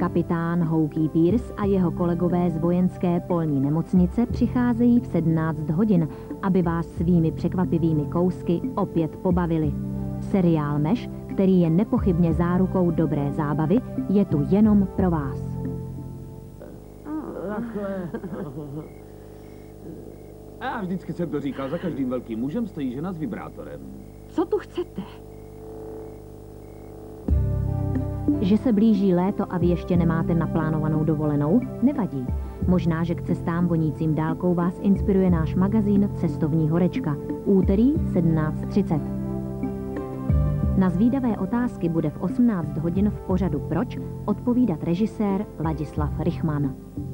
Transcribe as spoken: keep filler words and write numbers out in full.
Kapitán Hokey Pierce a jeho kolegové z vojenské polní nemocnice přicházejí v sedmnáct hodin, aby vás svými překvapivými kousky opět pobavili. Seriál Meš, který je nepochybně zárukou dobré zábavy, je tu jenom pro vás. Takhle. A já vždycky jsem to říkal, za každým velkým mužem stojí žena s vibrátorem. Co tu chcete? Že se blíží léto a vy ještě nemáte naplánovanou dovolenou? Nevadí. Možná, že k cestám vonícím dálkou vás inspiruje náš magazín Cestovní horečka. Úterý sedmnáct třicet. Na zvídavé otázky bude v osmnáct hodin v pořadu Proč odpovídat režisér Ladislav Rychman.